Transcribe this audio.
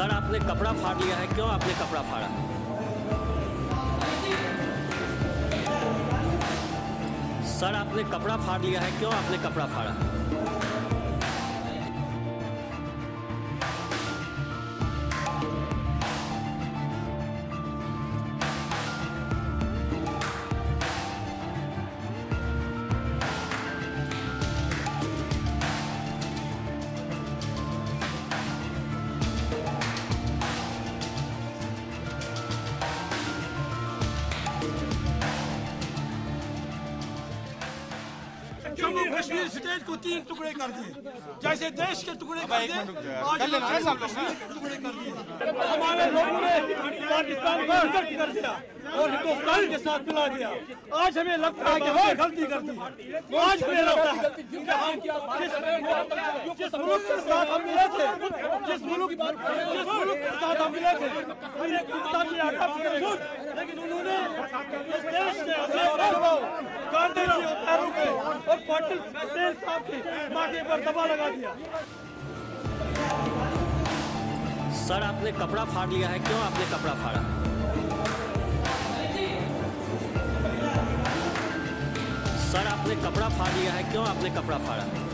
Sir आपने कपड़ा फाड़ लिया है, क्यों आपने कपड़ा फाड़ा? सर आपने कपड़ा फाड़ लिया है, क्यों आपने कपड़ा फाड़ा? जम्मू कश्मीर स्टेट को 3 टुकड़े कर दिए, जैसे देश के टुकड़े कर दिए, आज टुकड़े कर दिए। हमारे लोगों ने पाकिस्तान को रिजेक्ट कर दिया और हिंदुस्तान के साथ मिला दिया। आज हमें लगता है कि हमने गलती कर दी। आज हमें लगता है जिस मुल्क के साथ हम मिले थे, जिस मुल्क के साथ हम मिले थे, हमने कुत्ता की आज्ञा करेंगे, लेकिन उन्होंने इस देश के गांधी जी और नेहरू के और पाटिल साहब के माथे पर दबा लगा दिया। सर आपने कपड़ा फाड़ लिया है, क्यों आपने कपड़ा फाड़ा? सर आपने कपड़ा फाड़ लिया है, क्यों आपने कपड़ा फाड़ा?